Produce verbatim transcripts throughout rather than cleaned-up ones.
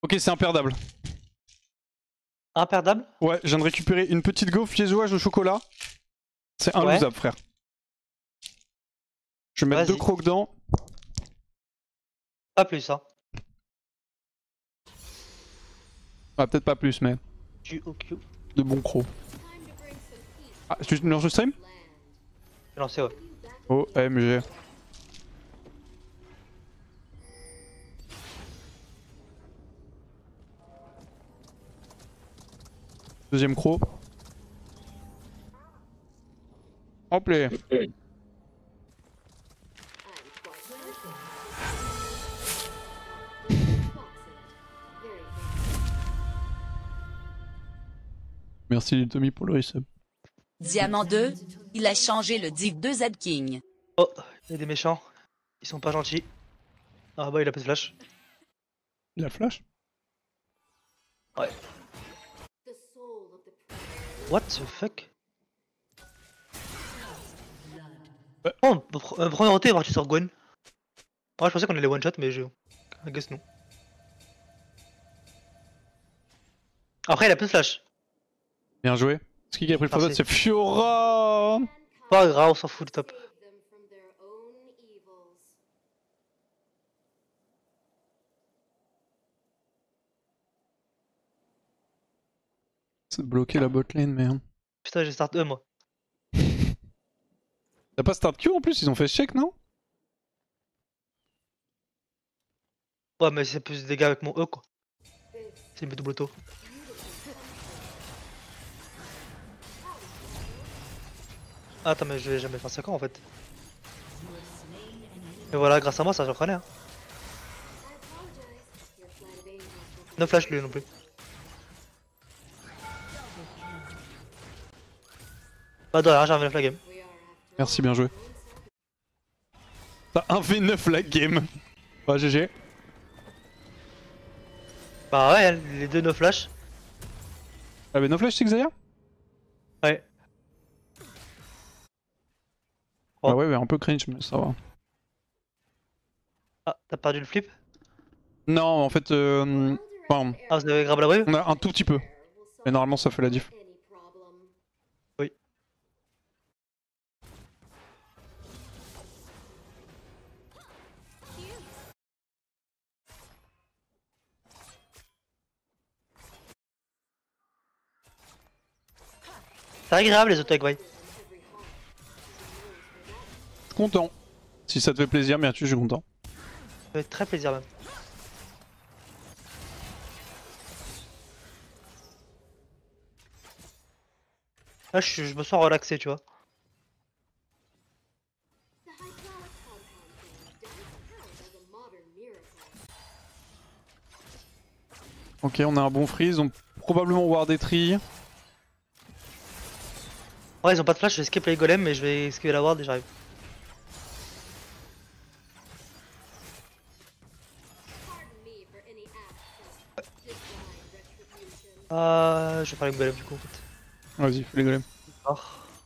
Ok, c'est imperdable. Imperdable? Ouais, je viens de récupérer une petite gaufre liégeoise au chocolat. C'est inlosable, Ouais. frère. Je vais mettre deux crocs dedans. Pas plus, hein. Ah, peut-être pas plus, mais. Du O Q. De bons crocs. Ah, tu me lances le stream? J'ai lancé, ouais. O M G. Deuxième croc. Hop là. Merci Tommy pour le resub. Diamant deux, il a changé le Div deux Z King. Oh, il y a des méchants. Ils sont pas gentils. Ah bah il a pas de flash. Il a flash? Ouais. What the fuck? Ouais. Oh, euh, premier roté parti sur Gwen. Ouais, je pensais qu'on allait one shot, mais je. I guess non. Après, il a plus de flash. Bien joué. Ce qui a pris le photo, Merci. c'est Fiora. Pas grave, on s'en fout, le top. C'est de bloquer la botlane, merde. Putain, j'ai start E moi. T'as pas start Q en plus, ils ont fait check, non? Ouais, mais c'est plus de dégâts avec mon E quoi. C'est mes double auto. Ah, attends, mais je vais jamais faire ça quand en fait. Et voilà, grâce à moi, ça je prenais. Hein. No flash lui non plus. Pas de rien, j'ai un la game. Merci, bien joué. T'as un v neuf la game. Ouais, G G. Bah ouais, les deux no flash. Ah, mais no flash, c'est Xayah? Ouais. Oh. Ah ouais, ouais, un peu cringe, mais ça va. Ah, t'as perdu le flip? Non, en fait, euh... enfin, ah, vous avez grab la wave? On a un tout petit peu. Mais normalement, ça fait la diff. Oui. C'est agréable les autos avec Vai. Je suis content. Si ça te fait plaisir, bien tu, je suis content. Ça fait très plaisir même. Là, je, je me sens relaxé, tu vois. Ok, on a un bon freeze, on peut probablement ward des trilles. Ouais, ils ont pas de flash, je vais skip les golems, mais je vais esquiver la ward et j'arrive. Euh, je vais faire les golems du coup en fait. Vas-y, fais les golems. Oh.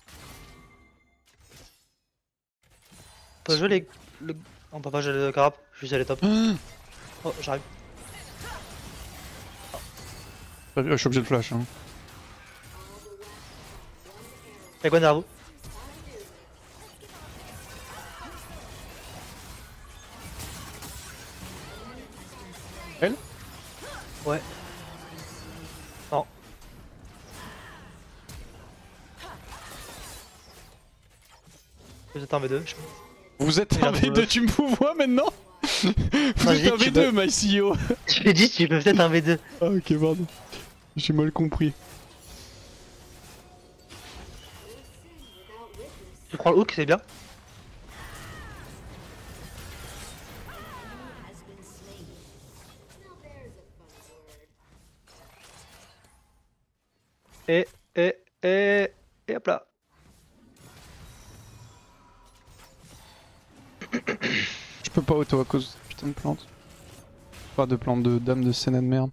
On peut jouer les... Le... On peut pas jouer le carap, je vais aller top. Oh, j'arrive. Oh. Je suis obligé de flash. Hein. Y'a Gwen derrière vous. Elle? Ouais. Non. Vous êtes un V deux, je pense. Vous êtes un V deux, tu me vois maintenant? Vous non, êtes un V deux, peux... my C E O. Je l'ai dit, tu peux peut-être un V deux. Ah ok, pardon. J'ai mal compris. Tu prends le hook, c'est bien. Et, et, et, et hop là. Je peux pas auto à cause de cette putain de plante. Pas de plante de dame de Sénat de merde.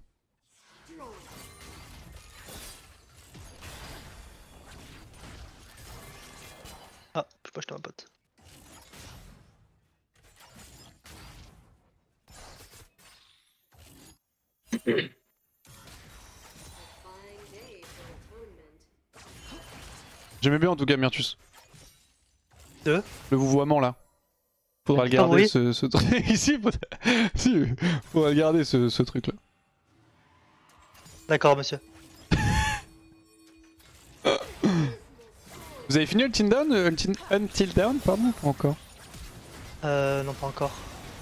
Ah, je peux pas acheter un pote. J'aimais bien en tout cas Myrtus. Deux. Le vouvoiement là. Faudra le Ah, garder oui. ce, ce truc. Ici, faudra... si, faudra le garder ce, ce truc là. D'accord, monsieur. Vous avez fini Until Down, euh, Until, Until Down, pardon, pas encore. Euh, non, pas encore.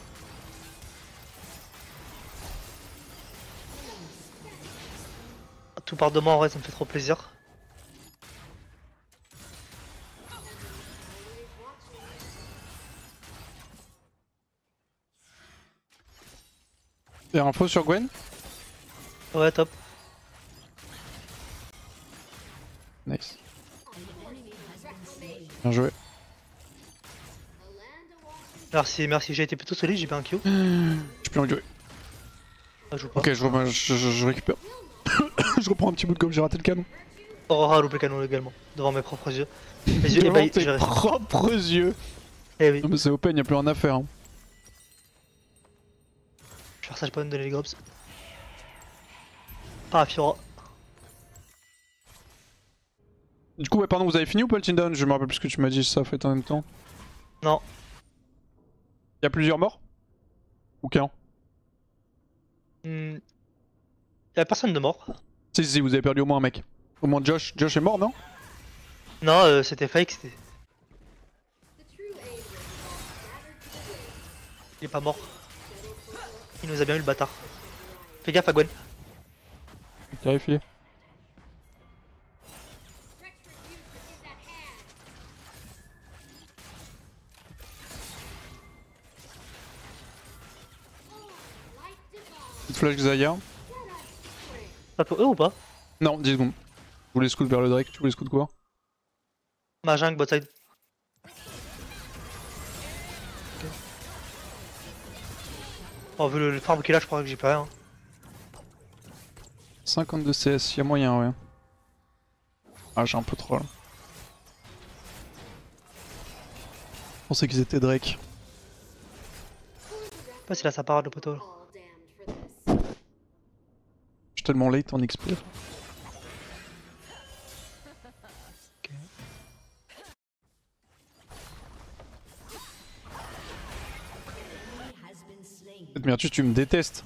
Tout part de moi en vrai, ça me fait trop plaisir. Et info sur Gwen? Ouais, top. Nice. Bien joué. Merci, merci, j'ai été plutôt solide, j'ai bien un Q. Je peux en jouer. Ah, je joue pas. Ok, je, remets- je, je, je récupère. Je reprends un petit bout de gomme, j'ai raté le canon. Aurora a loupé le canon également, devant mes propres yeux. Mes yeux Devant ébahis, tes j'ai resté. propres yeux. Eh oui, Non mais c'est open, y'a plus rien à faire. Hein. je vais faire ça, j'ai pas me donner les grobs. Ah, Fiora. Du coup, ouais, pardon, vous avez fini ou pas le Until Down? Je me rappelle plus ce que tu m'as dit, ça fait en même temps. Non. Y'a plusieurs morts? Ou qu'un? Hmm. Y'a personne de mort. Si, si, vous avez perdu au moins un mec. Au moins Josh. Josh est mort, non? Non, euh, c'était fake, c'était. Il est pas mort. Il nous a bien eu le bâtard. Fais gaffe à Gwen. Terrifié. Petite flash Xayah. Ça peut eux ou pas? Non, dix secondes. Je voulais scout vers le Drake, tu voulais scout quoi? Ma jungle, bot side. Ok. Oh, vu le, le farm qu'il a, je crois que j'ai pas rien. cinquante-deux C S, y'a moyen, ouais. Ah, j'ai un peu trop là. Je pensais qu'ils étaient Drake. Je sais pas s'il a sa parade, le poteau. Je suis tellement late en X P. Merde, tu me détestes.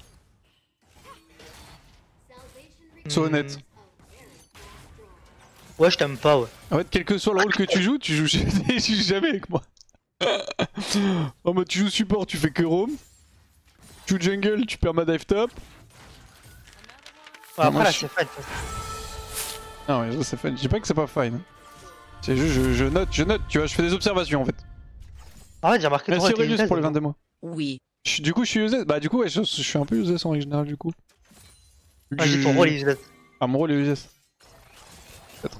Sois honnête. Ouais, je t'aime pas, ouais. En fait, quel que soit le rôle que tu joues, tu joues, tu joues jamais avec moi. En mode, tu joues support, tu fais que roam. Tu joues jungle, tu perds ma dive top. Ouais, après, moi, là, je- c'est fun. Non, mais ça, c'est fun. Je dis pas que c'est pas fine. C'est juste, je, je note, je note, tu vois, je fais des observations en fait. Ah ouais, j'ai remarqué Merci toi, t'es Aurelius useless, pour les donc. vingt-deux mois. Oui. Je suis- du coup, je suis useless. Bah, du coup, ouais, je, je suis un peu useless en général, du coup. Vu que Ah, j'ai je- ton rôle, il est useless. Ah, mon rôle est useless. Peut-être.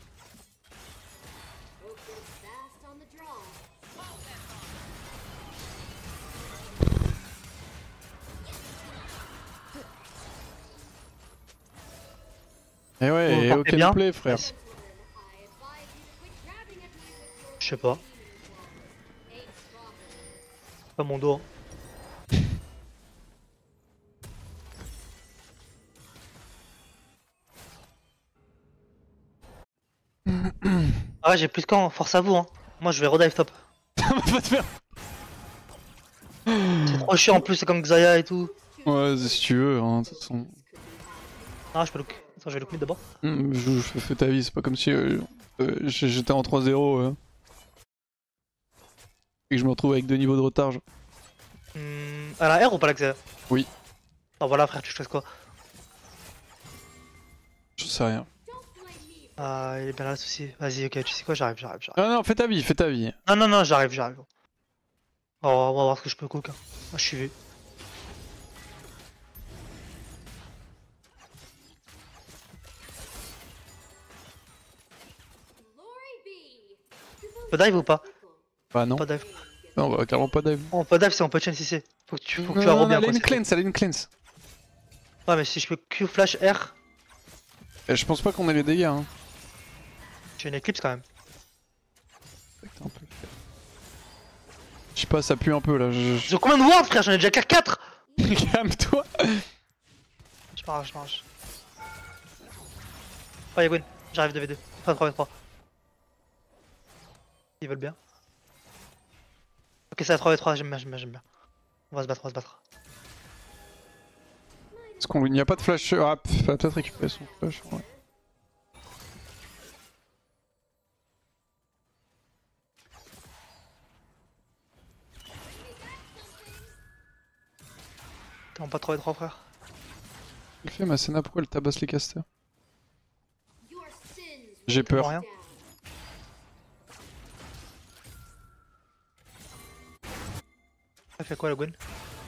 Et ouais, Vous et partez aucun bien play, frère. Nice. Je sais pas. Pas mon dos. hein. Ah ouais, j'ai plus de camp, force à vous. Hein. Moi, je vais redive top. Va te faire. C'est trop chiant en plus, c'est comme Xayah et tout. Ouais, si tu veux, hein, de toute façon. Ah, je peux look. Attends, je vais look mid d'abord. Hum, Je, je fais ta vie, c'est pas comme si euh, euh, j'étais en trois zéro euh, et que je me retrouve avec deux niveaux de retard. je- Hmm, à la R ou pas la Xayah? Oui. Ah voilà, frère, tu fais quoi? Je sais rien. Ah, il est bien là le souci. Vas-y, ok, tu sais quoi, j'arrive, j'arrive, j'arrive. Non, non, fais ta vie, fais ta vie. Non, non, non, j'arrive, j'arrive. Oh, on va voir ce que je peux cook. Hein. Ah, je suis vu. On peut dive ou pas? Bah non, Pas dive. non, bah clairement pas dive. On peut dive si on peut chain C C. Faut que tu, faut que Non, tu arrows non, bien elle a quoi. une c'est cleanse, elle a une cleanse. tout. Ouais, mais si je peux Q flash R, Et je pense pas qu'on ait les dégâts. Hein. j'ai une éclipse quand même. Putain, un peu. Je sais pas, ça pue un peu là. Je... J'ai combien de wards, frère? J'en ai déjà quatre. Calme-toi. Je m'arrache, je m'arrache. Oh y'a Gwen, j'arrive deux v deux. Enfin trois v trois. Ils veulent bien. Ok, c'est à trois v trois, j'aime bien, j'aime bien, j'aime bien. On va se battre, on va se battre. Est-ce qu'on n'y a pas de flash? Ah, pff, va peut-être récupérer son flash. Ouais. T'es en pas trois v trois, frère. Il fait ma Senna, pourquoi elle tabasse les casters? J'ai peur. Rien. Elle fait quoi la Gwen?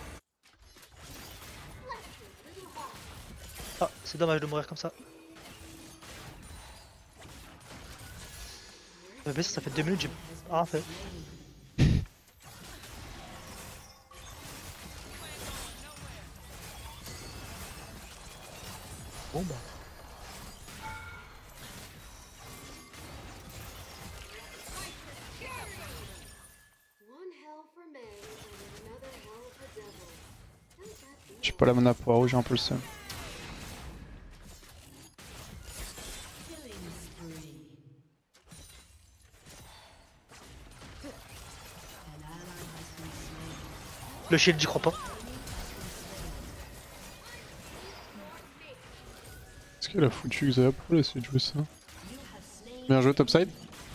Ah, c'est dommage de mourir comme ça. Le B, ça fait deux minutes, j'ai rien fait. Bon bah. J'ai pas la mana pour rouge, j'ai un peu le seum. Le shield, j'y crois pas. Est-ce qu'elle a foutu Xayah? Pourquoi elle a essayé de jouer ça? Bien joué topside.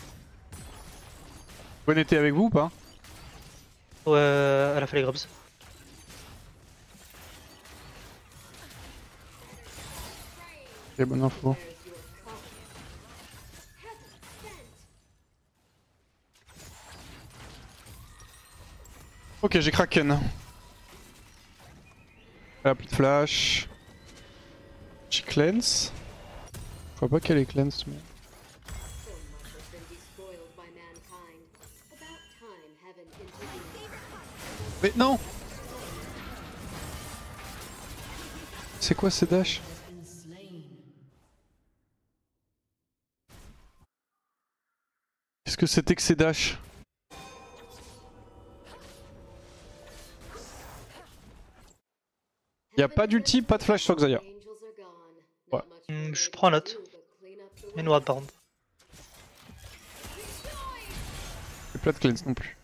Gwen était avec vous ou pas? Ouais, elle a fait les grubs. Ok, bonne info. Ok, j'ai Kraken. Elle a plus de flash. J'ai cleanse. Je crois pas qu'elle est cleanse, mais. Mais non! C'est quoi ces dash? Qu'est-ce que c'était que ces dash? Y'a pas d'ulti, pas de flash sur Xayah. Ouais. Hmm, je prends note. Mais noir par contre. J'ai pas de cleanse non plus.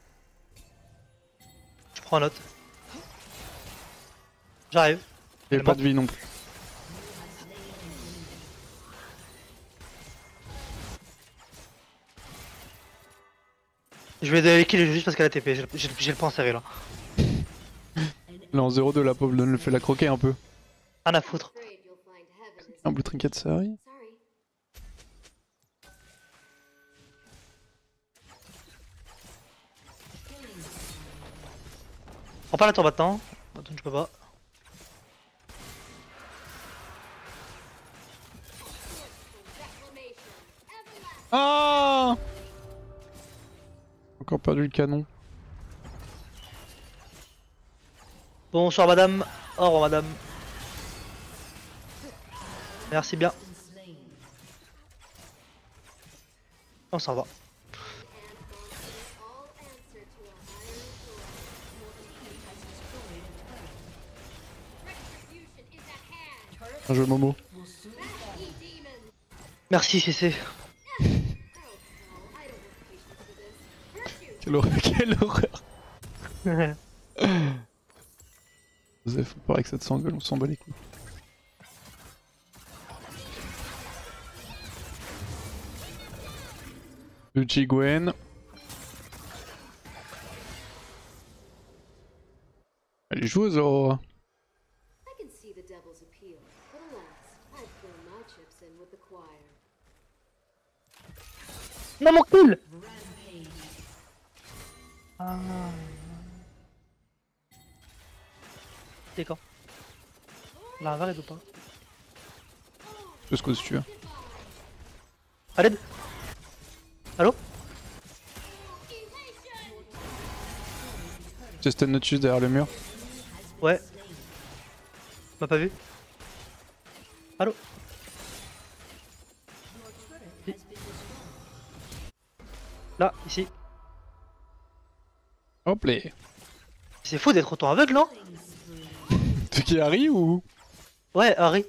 Je prends note. J'arrive. Y'a pas de vie non plus. Je vais aider les kills juste parce qu'elle a T P, j'ai le point serré là. Là en zéro deux, la pauvre le fait la croquer un peu. Rien à foutre. Un blue trinket ça arrive. Prends pas la tour maintenant. Attends, je peux pas. Ah! Encore perdu le canon. Bonsoir madame. Au revoir madame. Merci bien. On s'en va. Un jeu Momo. Merci C C. Quelle horreur. Quelle horreur. Joseph, faut pas avec cette sangle, on s'en bat les couilles. Ulti Gwen. Allez, joueuse Aurora. Non mon kill. Ah. C'est quand? La valide ou pas? Je peux squeeze si tu veux. Allez. Allo? Justin Notus derrière le mur. Ouais. M'a pas vu? Allo? Là, ici. Hop là. C'est fou d'être autant aveugle, non? C'est qui Harry ou? Ouais, Harry.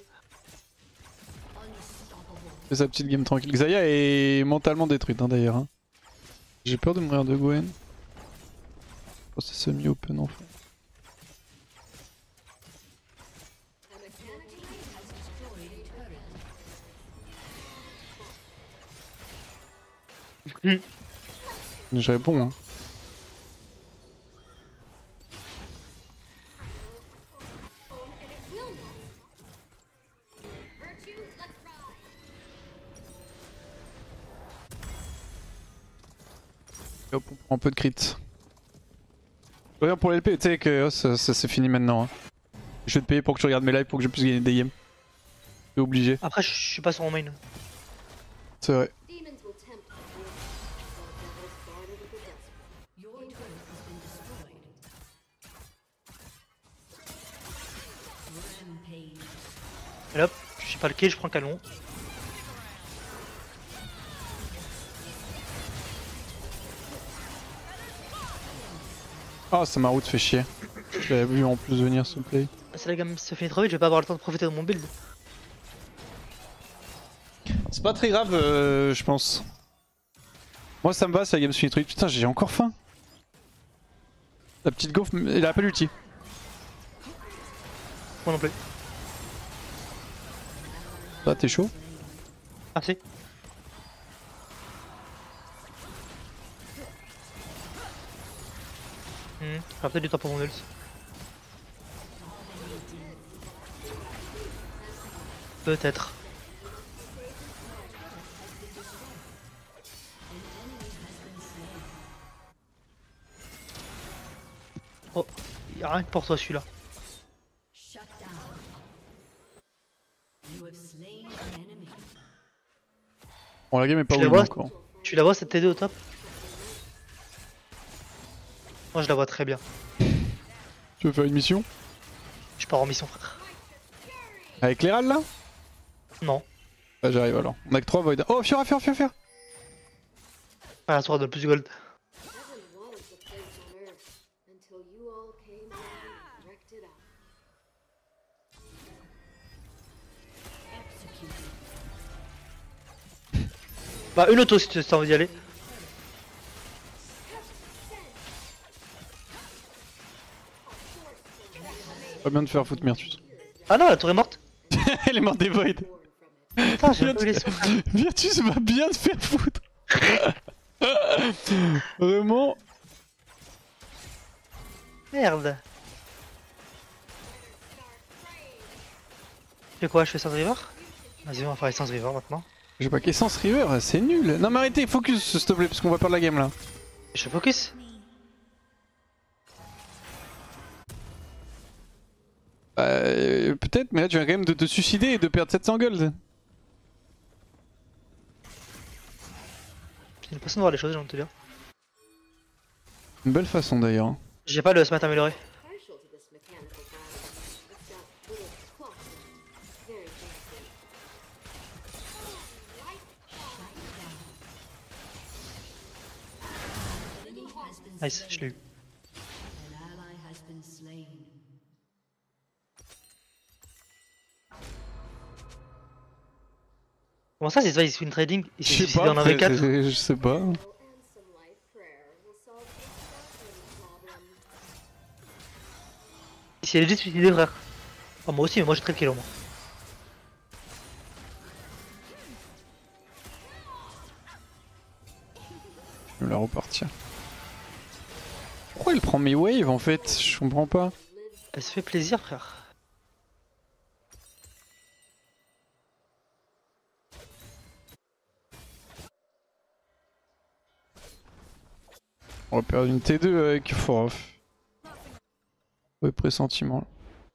Fait sa petite game tranquille. Xayah est mentalement détruite hein, d'ailleurs. Hein. J'ai peur de mourir de Gwen. Oh, c'est semi-open en fait. Je réponds hein. Hop, on prend un peu de crit. Regarde pour l'L P, tu sais que oh, ça, ça c'est fini maintenant. Hein. Je vais te payer pour que tu regardes mes lives pour que je puisse gagner des games. C'est obligé. Après, je suis pas sur mon main. C'est vrai. Et là, je sais pas lequel, je prends le canon. Ah, ça m'a route fait chier. Je l'avais vu en plus venir ce play. Si la gamme se finit trop vite, je vais pas avoir le temps de profiter de mon build. C'est pas très grave, euh, je pense. Moi ça me va si la game se finit trop vite. Putain, j'ai encore faim. La petite gaufre, elle a pas l'ulti. Moi non plus. Ah, t'es chaud? Ah si. Hmm, j'aurai peut-être du temps pour mon ult. Peut-être. Oh, y'a rien que pour toi celui-là. Bon, la game est pas Tu la win vois encore. Tu la vois cette T D au top? Moi je la vois très bien. Tu veux faire une mission? Je pars en mission frère. Avec l'Héral là? Non. Bah j'arrive alors. On a que trois void. Oh, Fiora, Fiora, Fiora, Fiora! Ah la soirée de plus de gold. Bah une auto si tu as envie d'y aller. Pas bien de faire foutre Myrtus. Ah non la tour est morte. Elle est morte des void. Putain j'ai un peu les sons. Virtus va bien te faire foutre. Vraiment. Merde. Tu fais quoi? Je fais Sans River? Vas-y on va faire Essence River maintenant. J'ai pas qu'Essence River, c'est nul. Non mais arrêtez, focus s'il te plaît, parce qu'on va perdre la game là. Je focus. Euh, peut-être, mais là tu viens quand même de te suicider et de perdre sept cents gold. J'ai une façon de voir les choses, j'ai envie de te dire. Une belle façon d'ailleurs. J'ai pas le smat amélioré. Nice, je l'ai eu. Comment ça, c'est ça, il se fait une trading? Il Je s'est sais suicidé pas, en un v quatre? après, je sais pas. Il s'est legit suicidé, frère. Oh, moi aussi, mais moi j'ai très le kill au moins. Je vais la repartir. Pourquoi il prend mes waves en fait? Je comprends pas. Elle se fait plaisir, frère. On va perdre une T deux avec Forof. Ouais, pressentiment.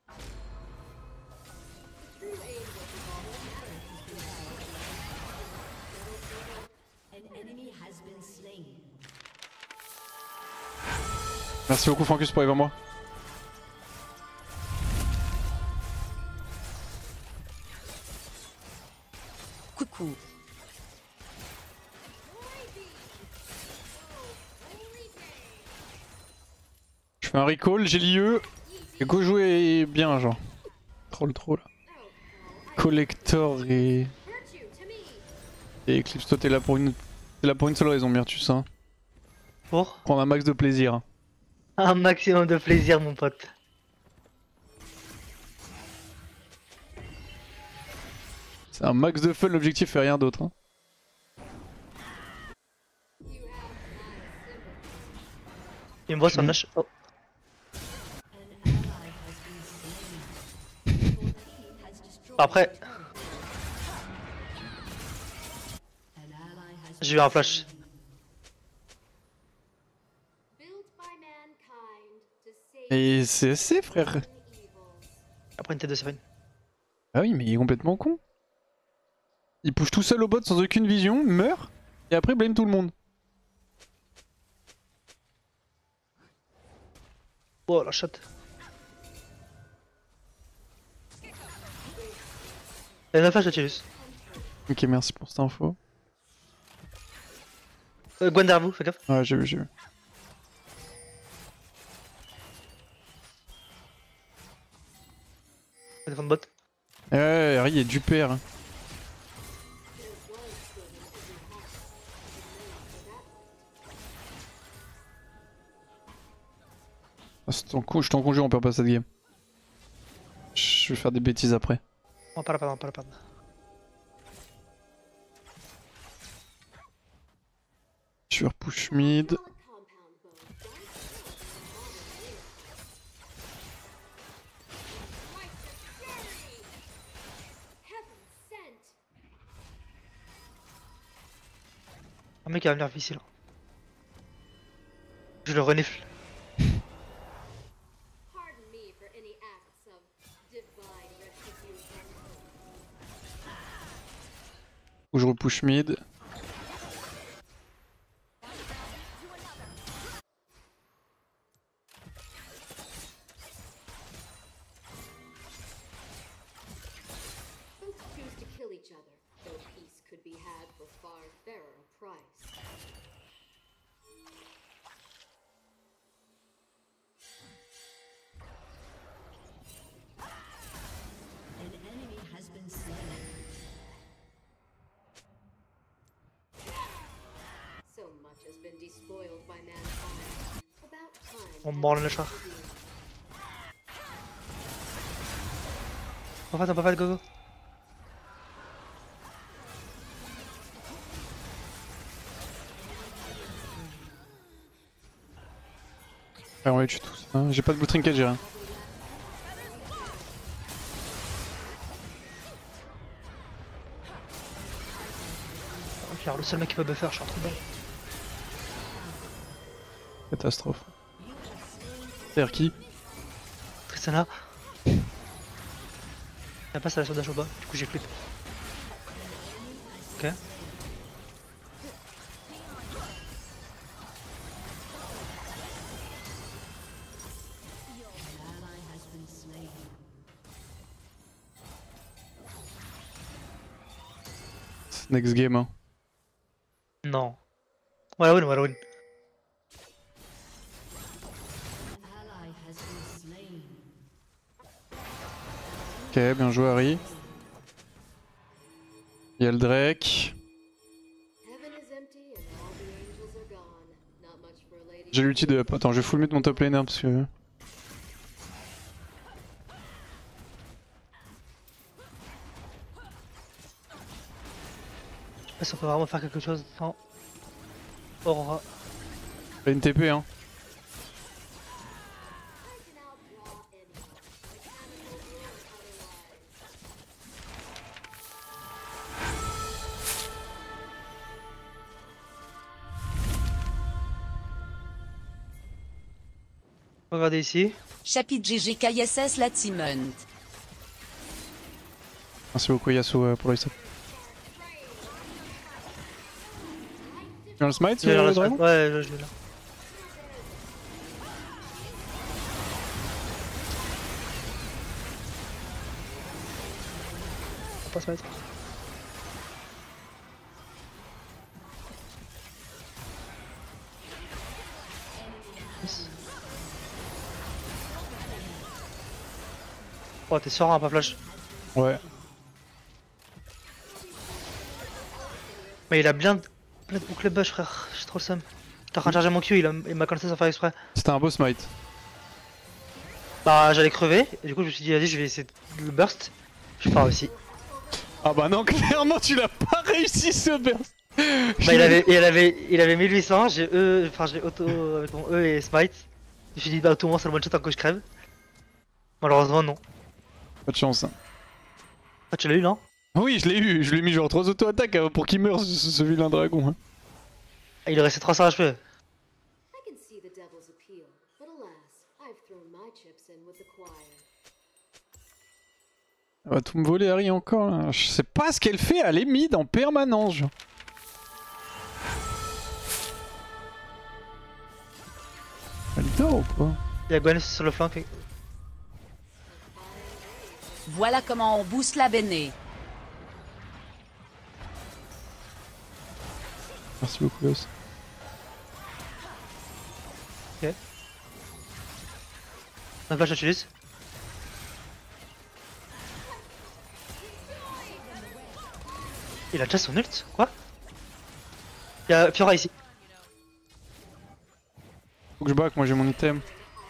Merci beaucoup Frankus pour aller vers moi. Coucou. Je fais un recall, j'ai l'I E. Et go jouer bien genre. Troll trop là. Collector et... Et Eclipse, toi t'es là pour une... T'es là pour une seule raison, Myrtus, hein. Pour Prendre un max de plaisir. un maximum de plaisir, mon pote. C'est un max de fun, l'objectif et rien d'autre. Hein. Il me voit sur Nash. Oh. Après. J'ai eu un flash. Et c'est assez, frère. Après une tête de Séverine. Ah oui, mais il est complètement con. Il push tout seul au bot sans aucune vision, meurt, et après blame tout le monde. Oh la chatte. Il y a une flash de Tyrus. Ok, merci pour cette info. Euh, Gwen derrière vous, fais gaffe. Ouais, j'ai vu, j'ai vu. Téléphone bot. Ouais, Harry est du père. Ah, c'est ton con- je t'en conjure, on perd pas cette game. Je vais faire des bêtises après. On va pas la perdre, on va pas la perdre. Je vais repush mid. Un mec qui va venir ici là. Je le renifle. Ou je repush mid. Choose to kill each other, though peace could be had for far fairer price. An enemy has been slain. So much has been despoiled by mankind. About time. On mord le chat. On va faire, on va faire le gogo. Ah, on les tue tous. Hein. J'ai pas de blue trinket, j'ai rien. Ok, alors le seul mec qui peut buffer, je suis en train de balle. Catastrophe. C'est qui? Tristana. Elle passe à la sur dash au bas, du coup j'ai flip. Ok. C'est next game. Hein. Non. Voilà win, voilà win. Ally has been slain. Ok, bien joué Harry. Il y a le Drake. Heaven is empty and all the angels are gone. Not much for a lady. J'ai l'ulti de up. Attends, je vais full mute mon top laner parce que... Je sais pas si on peut vraiment faire quelque chose sans Aurora. J'ai une T P hein. Regardez ici. Chapitre G G K S S la Timon. Merci beaucoup Yasuo euh, pour le stop. Tu as le smite J'ai euh, le Dragon? Ouais, je, je l'ai là. On va pas se mettre. Yes. Oh, t'es sûr, hein, pas flash. Ouais. Mais il a bien. Plein de boucles bush, frère. J'ai trop le seum. J'étais en train de charger mon Q, il a- il m'a cancel sans faire exprès. C'était un beau smite. Bah, j'allais crever, et du coup, je me suis dit, vas-y, je vais essayer de le burst. Je pas réussi. Ah bah non, clairement tu l'as pas réussi ce burst. Bah, il avait, il avait, il avait mille huit cents, j'ai E, enfin, j'ai auto avec mon E et smite. Je me suis dit, bah, auto, c'est le one shot tant que je crève. Malheureusement, non. Pas de chance. Hein. Ah, tu l'as eu, non? Oui, je l'ai eu, je lui ai mis genre trois auto-attaques avant pour qu'il meure ce, ce vilain dragon. Hein. Ah, il est resté trois cents H P. I can see the devil's appeal, but alas, I've thrown my chips in with the choir. Elle va tout me voler Harry encore là. Je sais pas ce qu'elle fait, elle est mid en permanence. genre. Elle dort ou pas? Il y a Gwen sur le flanc. qui- Voilà comment on booste la Béné. Merci beaucoup Loss. Un flash, j'utilise. Il a déjà son ult? Quoi? Il y a Fiora ici. Faut que je back, moi j'ai mon item.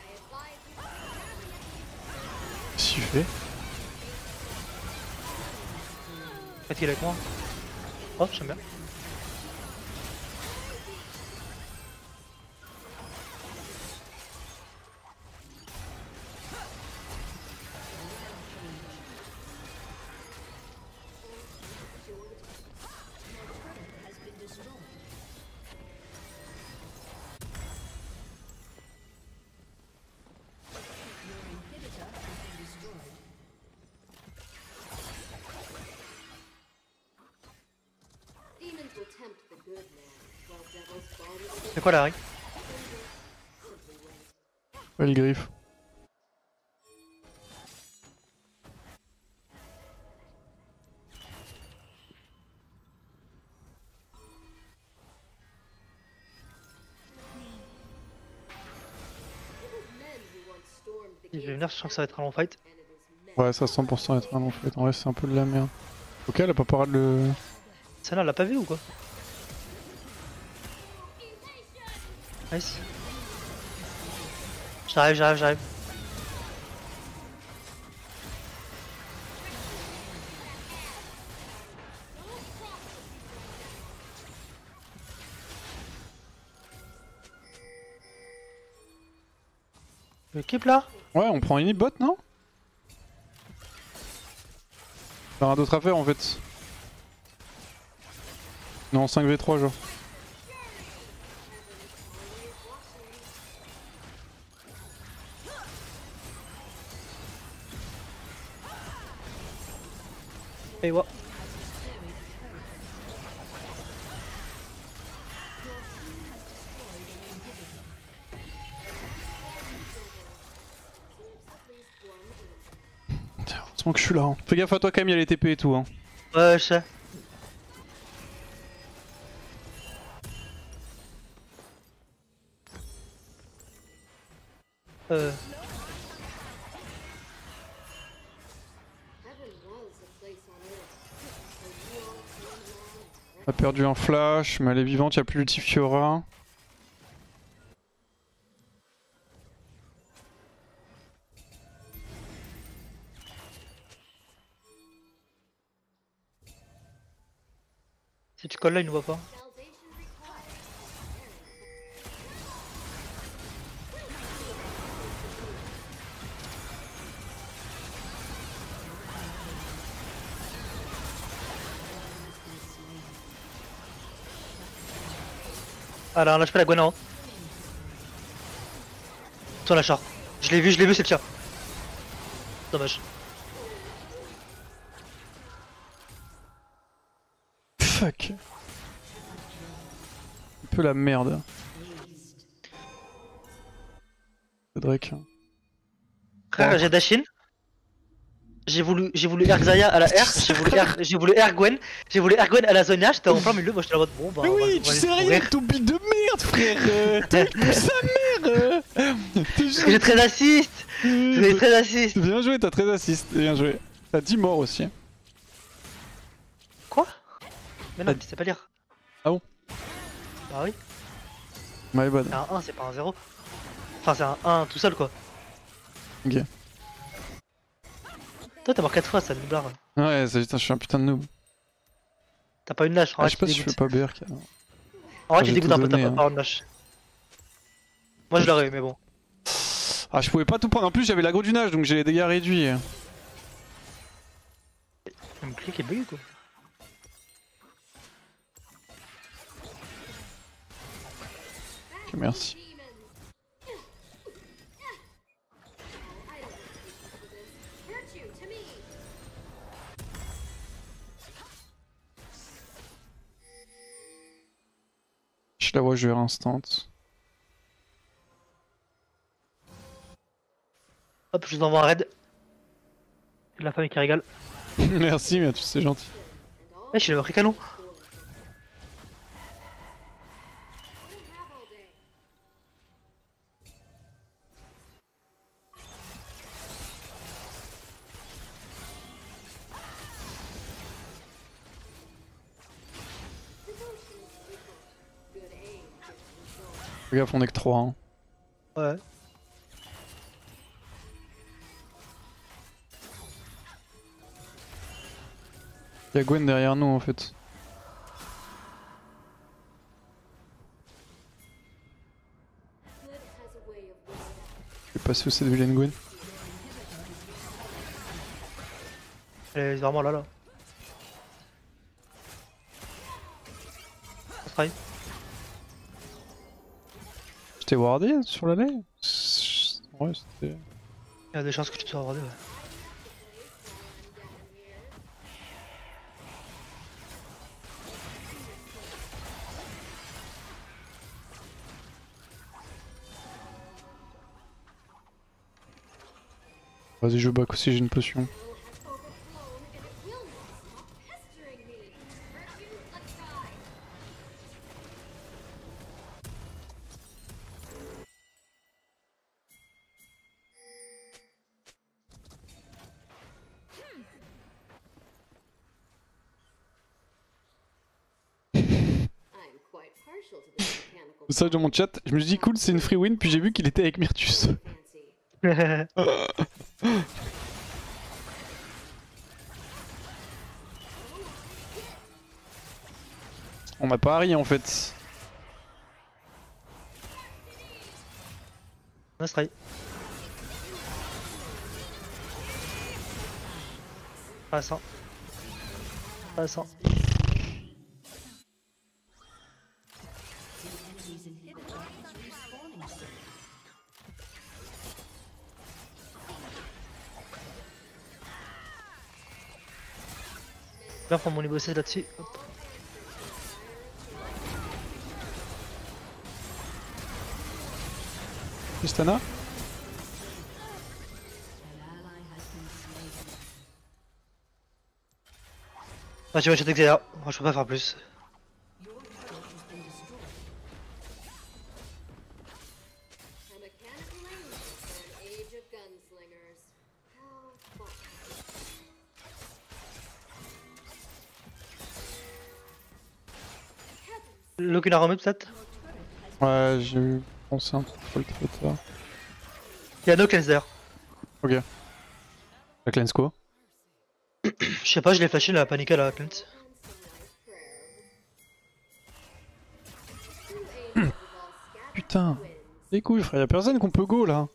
Qu'est-ce qu'il fait? Peut-être qu'il est avec moi. Oh, j'aime bien. Demons will tempt the good man, while devils fall to the C'est quoi la Harry? Belle griffe. men who once stormed the Si je vais gates venir, je sens que ça va être un long fight. and it is men Ouais, ça cent pour cent être un long fait. En vrai, c'est un peu de la merde. Ok, elle a pas parlé de le. Celle-là, elle l'a pas vu ou quoi? Nice. J'arrive, j'arrive, j'arrive. L'équipe là? Ouais, on prend une bot, non? T'as rien d'autre à faire en fait. Non, cinq v trois genre. Hey, what? Tiens, heureusement que je suis là. Hein. Fais gaffe à toi quand même, il y a les T P et tout. Hein. Ouais, je sais. Euh. heaven was a place on earth. So you all came along. On a perdu un flash, mais elle est vivante, il n'y a plus l'ulti Fiora. Si tu colles là, il nous voit pas. Salvation required. Ah là, lâche pas la Gwen en haut. Toi, la char. Je l'ai vu, je l'ai vu, c'est le tien. Dommage. Fuck. Un peu la merde. C'est Drake. Frère, j'ai Dashin. J'ai voulu, j'ai voulu air Xayah à la R, j'ai voulu air, j'ai voulu air Gwen, j'ai voulu air Gwen à la Zonia, j'étais en plein milieu, moi j'étais en mode bon bah. Mais on va- oui, on tu va sais aller rien courir. de ton bide de merde, frère. euh, T'as plus sa mère. euh. T'es Parce juste- que j'ai très assist. J'ai très assist. Bien joué, t'as très assist, bien joué. T'as dix morts aussi. Quoi? Mais non, tu sais pas lire. Bah oui, My bad. c'est un un, c'est pas un zéro. Enfin, c'est un un tout seul quoi. Ok. Toi, t'as mort quatre fois, ça nous barre. Ouais, ça, putain, je suis un putain de noob. T'as pas une lâche, en Ah, vrai, je sais tu pas si je fais dégoûtes. pas B R K. En vrai, tu j'ai dégoûtes tout un peu, t'as donné, pas hein. pas une lâche. Moi, je l'aurais eu, mais bon. Ah, je pouvais pas tout prendre. En plus, j'avais l'aggro du nage donc j'ai les dégâts réduits. Mon clic est bugué quoi. Ok, merci. Hurt you to me. Je la vois jouer instant. Hop, je vous envoie un raid. C'est la famille qui régale. Merci, mais tu c'est gentil. Eh, je l'ai pris canon. Fais gaffe, on est que trois. Hein. Ouais. Y'a Gwen derrière nous en fait. Je vais passer où cette vilaine Gwen. Elle est vraiment là là. Ça travaille. Je t'ai wardé sur l'allée. Ouais, c'était. Il y a des chances que tu te sois abordé, ouais. Vas-y, je back aussi, j'ai une potion. I'm quite partial to this mechanical Message dans mon chat, je me suis dit cool, c'est une free win, puis j'ai vu qu'il était avec Myrtus. fancy. On m'a pas Harry en fait. Nice try. Intéressant. Intéressant. Enemy's inhibitor is respawning soon. Je vais prendre mon niveau seize là-dessus. Hop. Tristana. An ally has been slain. Ah, tu vois, j'étais Xayah. Moi, je peux pas faire plus. Your turret has been destroyed. A mechanical angel for an age of gunslingers. How fun. Heavens. Loki l'a remis peut-être. Ouais, j'ai pensé un truc trop trop tard. Il y a no cleanse d'ailleurs. Ok. La cleanse quoi? Je sais pas, je l'ai flashé, il a paniqué à la cleanse. Putain. Les couilles frère, y'a personne qu'on peut go là.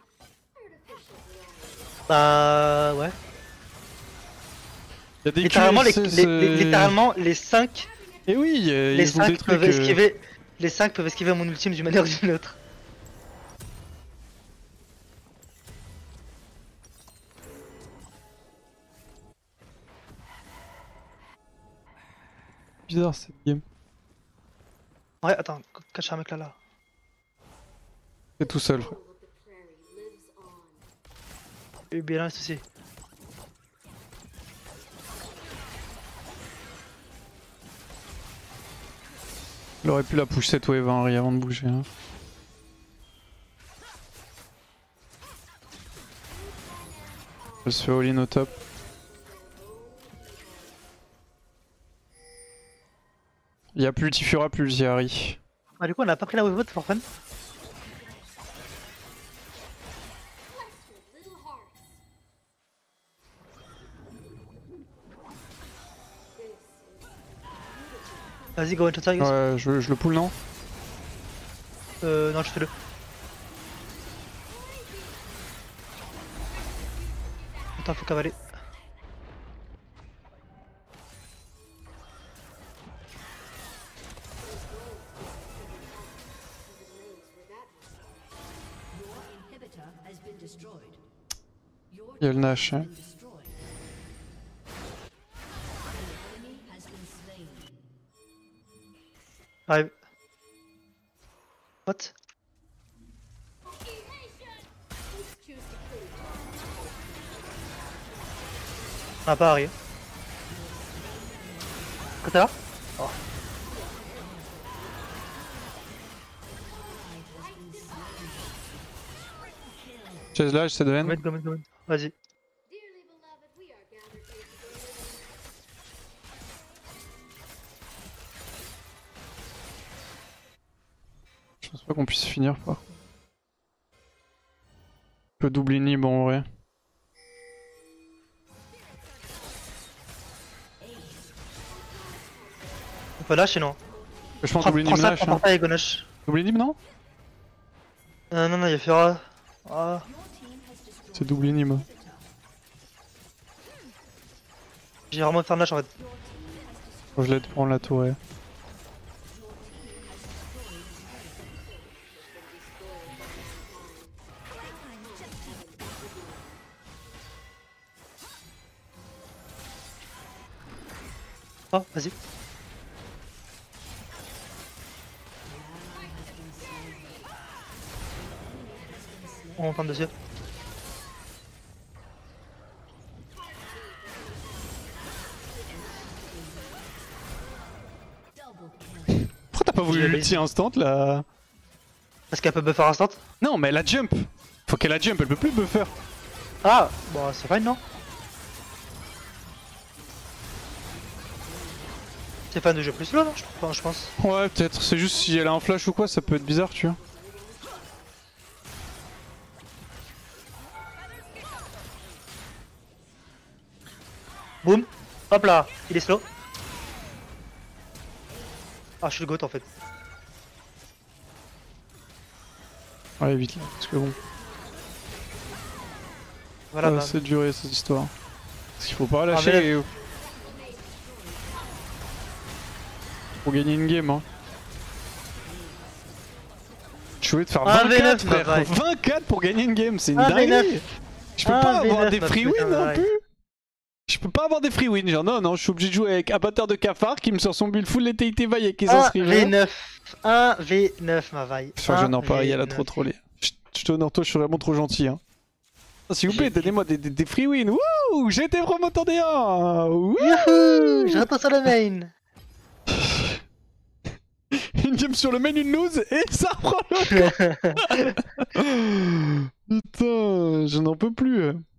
Bah ouais. Y'a des Littéralement les, Q S S, les, les- euh, littéralement les cinq Et oui, euh, les ils ont des cinq trucs. peuvent euh, esquiver les cinq peuvent esquiver mon ultime d'une manière ou d'une autre. Bizarre cette game. Ouais, attends, cache un mec là là. T'es tout seul frère. Et bien là, ceci. Il aurait pu la push cette wave Henry avant de bouger. Hein. Elle se fait all-in au top. Il y a plus Tifura, plus Harry. Ah, du coup, on a pas pris la wave for fun. Bless your little hearts. This is Vas-y, go into Tigers. Ouais, je, je le pull, non? Euh, non, je fais le. Attends, faut cavaler. Your inhibitor has been destroyed. Your Il y a le Nash. Hein. been destroyed. An enemy has been slain. Arrive. What? choose to kill each On a pas arrivé. Côté là? Oh. Chase là, j'essaie de Go N. mid, go mid, go mid. Vas-y. other. Dearly beloved, we are gathered here today. Je pense pas qu'on puisse finir par contre. On peut double inhib en vrai. On peut lâcher, non? Je pense Prends double prends inhib ça, Nash. prends Hein. ça et go Nash. Double inhib non? Euh, non, non, il va faire. Ah. C'est double inhib. J'ai vraiment faire Nash en fait. Faut que je l'aide prendre la tour. Ouais. Oh, vas-y. On tente dessus. Pourquoi t'as pas voulu J'ai l'ulti instant là? Parce qu'elle peut buffer instant. Non mais elle a jump. Faut qu'elle a jump, elle peut plus buffer. Ah, bon, c'est fine, non? C'est fan de jeu plus là, non? Je enfin, je pense. Ouais peut-être, c'est juste si elle a un flash ou quoi ça peut être bizarre tu vois. Boum. Hop là, il est slow. Ah, je suis le goat en fait. Ouais vite là, parce que bon. Voilà, ça bah. c'est duré cette histoire. Parce qu'il faut pas Ah, lâcher mais les... Pour gagner une game hein. Je voulais te faire Un V vingt-quatre neuf, frère, ma vaille. vingt-quatre pour gagner une game, c'est une Un V neuf. dinguerie. Je peux Un pas V avoir neuf, des ma free putain, wins non vaille. plus. Je peux pas avoir des free wins, genre non non, je suis obligé de jouer avec abatteur de cafard qui me sort son build full létalité vaille avec les un inscrits. V neuf. un V neuf, ma vaille. Enfin, j'honore pas, elle a V neuf. trop trollé. Je, je t'honore toi, je suis vraiment trop gentil. Hein. Ah, S'il vous plaît, donnez-moi des, des, des free wins. Wouh, j'ai été vraiment en D un. Wouh. Youhou, je retourne sur le main. Une game sur le main, une lose, et ça reprend l'autre. Putain, je n'en peux plus.